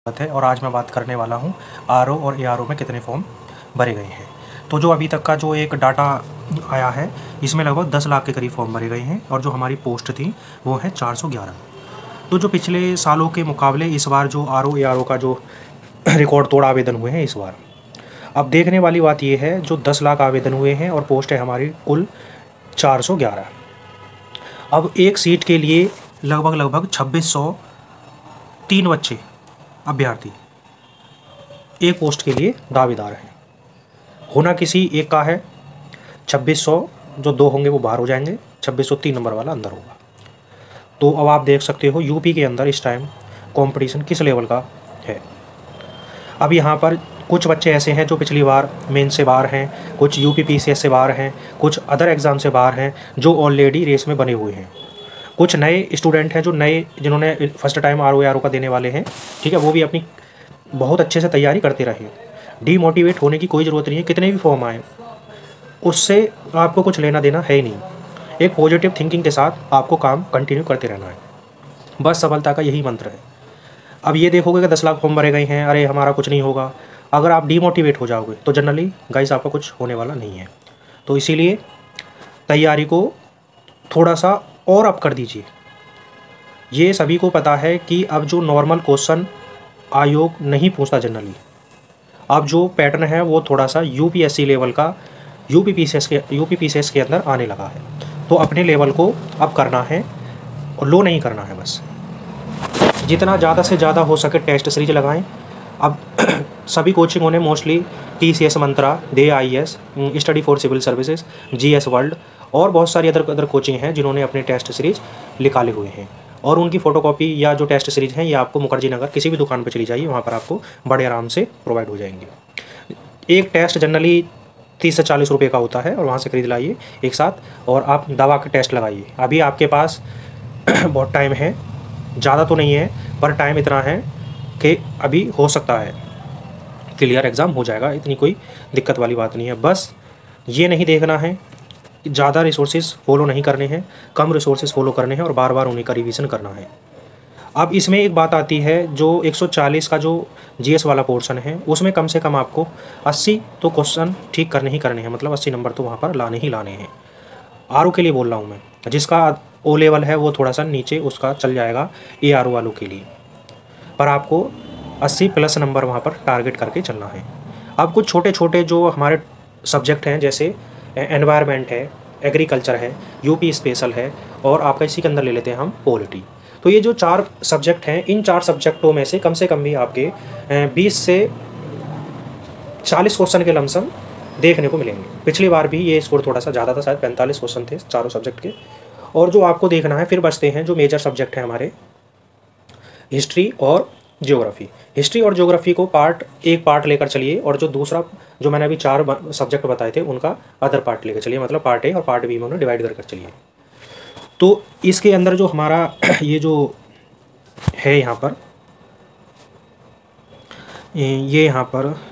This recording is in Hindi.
है और आज मैं बात करने वाला हूँ आरओ और एआरओ में कितने फॉर्म भरे गए हैं। तो जो अभी तक का जो एक डाटा आया है इसमें लगभग 10 लाख के करीब फॉर्म भरे गए हैं और जो हमारी पोस्ट थी वो है 411। तो जो पिछले सालों के मुकाबले इस बार जो आरओ एआरओ का जो रिकॉर्ड तोड़ आवेदन हुए हैं इस बार, अब देखने वाली बात ये है जो 10 लाख आवेदन हुए हैं और पोस्ट है हमारी कुल 411। अब एक सीट के लिए लगभग 2603 बच्चे अभ्यर्थी एक पोस्ट के लिए दावेदार हैं। होना किसी एक का है 2600, जो 2 होंगे वो बाहर हो जाएंगे, 2603 नंबर वाला अंदर होगा। तो अब आप देख सकते हो यूपी के अंदर इस टाइम कंपटीशन किस लेवल का है। अब यहाँ पर कुछ बच्चे ऐसे हैं जो पिछली बार मेन से बाहर हैं, कुछ यूपी पीसीएस से बाहर हैं, कुछ अदर एग्ज़ाम से बाहर हैं जो ऑलरेडी रेस में बने हुए हैं। कुछ नए स्टूडेंट हैं जो जिन्होंने फर्स्ट टाइम आरओ एआरओ का देने वाले हैं, ठीक है, वो भी अपनी बहुत अच्छे से तैयारी करते रहे। डीमोटिवेट होने की कोई ज़रूरत नहीं है, कितने भी फॉर्म आए उससे आपको कुछ लेना देना है ही नहीं। एक पॉजिटिव थिंकिंग के साथ आपको काम कंटिन्यू करते रहना है, बस सफलता का यही मंत्र है। अब ये देखोगे कि 10 लाख फॉर्म भरे गए हैं, अरे हमारा कुछ नहीं होगा, अगर आप डीमोटिवेट हो जाओगे तो जनरली गाइस आपका कुछ होने वाला नहीं है। तो इसीलिए तैयारी को थोड़ा सा और अप कर दीजिए। ये सभी को पता है कि अब जो नॉर्मल क्वेश्चन आयोग नहीं पूछता जनरली, अब जो पैटर्न है वो थोड़ा सा यूपीएससी लेवल का यूपी पीसीएस के अंदर आने लगा है। तो अपने लेवल को अब करना है और लो नहीं करना है, बस जितना ज़्यादा से ज़्यादा हो सके टेस्ट सीरीज लगाएं। अब सभी कोचिंगों ने mostly TCS Mantra, DIS, study for civil services, GS world और बहुत सारी अदर कोचिंग हैं जिन्होंने अपने टेस्ट सीरीज निकाले हुए हैं और उनकी फ़ोटोकॉपी या जो टेस्ट सीरीज हैं ये आपको मुखर्जी नगर किसी भी दुकान पर चली जाइए, वहाँ पर आपको बड़े आराम से प्रोवाइड हो जाएंगे। एक टेस्ट जनरली 30 से 40 रुपये का होता है और वहाँ से खरीद लाइए एक साथ और आप दवा के टेस्ट लगाइए। अभी आपके पास बहुत टाइम है, ज़्यादा तो नहीं है पर टाइम इतना है कि अभी हो सकता है क्लियर एग्ज़ाम हो जाएगा, इतनी कोई दिक्कत वाली बात नहीं है। बस ये नहीं देखना है ज़्यादा रिसोर्सेज फॉलो नहीं करने हैं, कम रिसोर्सेज फॉलो करने हैं और बार बार उन्हीं का रिवीजन करना है। अब इसमें एक बात आती है जो 140 का जो GS वाला पोर्शन है उसमें कम से कम आपको 80 तो क्वेश्चन ठीक करने ही करने हैं, मतलब 80 नंबर तो वहाँ पर लाने ही लाने हैं। आरओ के लिए बोल रहा हूँ मैं, जिसका O लेवल है वो थोड़ा सा नीचे उसका चल जाएगा एआरओ वालों के लिए, पर आपको 80+ नंबर वहाँ पर टारगेट करके चलना है। अब कुछ छोटे छोटे जो हमारे सब्जेक्ट हैं जैसे एनवायरनमेंट है, एग्रीकल्चर है, यूपी स्पेशल है और आपका इसी के अंदर ले लेते हैं हम पॉलिटी। तो ये जो 4 सब्जेक्ट हैं, इन 4 सब्जेक्टों में से कम भी आपके 20 से 40 क्वेश्चन के लमसम देखने को मिलेंगे। पिछली बार भी ये स्कोर थोड़ा सा ज़्यादा था, शायद 45 क्वेश्चन थे चारों सब्जेक्ट के। और जो आपको देखना है फिर बचते हैं जो मेजर सब्जेक्ट हैं हमारे, हिस्ट्री और ज्योग्राफी। हिस्ट्री और ज्योग्राफी को एक पार्ट लेकर चलिए और जो दूसरा जो मैंने अभी 4 सब्जेक्ट बताए थे उनका अदर पार्ट लेकर चलिए, मतलब पार्ट ए और पार्ट बी में उन्हें डिवाइड कर चलिए। तो इसके अंदर जो हमारा ये जो है यहाँ पर